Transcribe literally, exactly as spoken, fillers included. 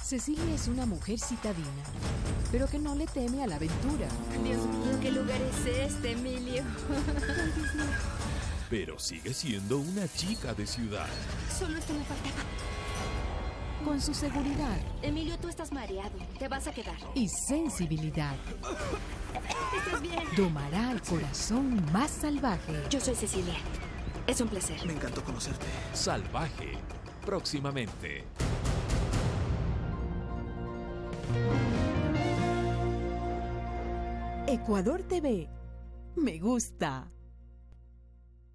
Cecilia es una mujer citadina, pero que no le teme a la aventura. Dios mío, ¿qué lugar es este, Emilio? Pero sigue siendo una chica de ciudad. Solo esto me faltaba. Con su seguridad. Emilio, tú estás mareado. Te vas a quedar. Y sensibilidad. ¿Estás bien? Domará al corazón más salvaje. Yo soy Cecilia. Es un placer. Me encantó conocerte. Salvaje. Próximamente. Ecuador T V. Me gusta.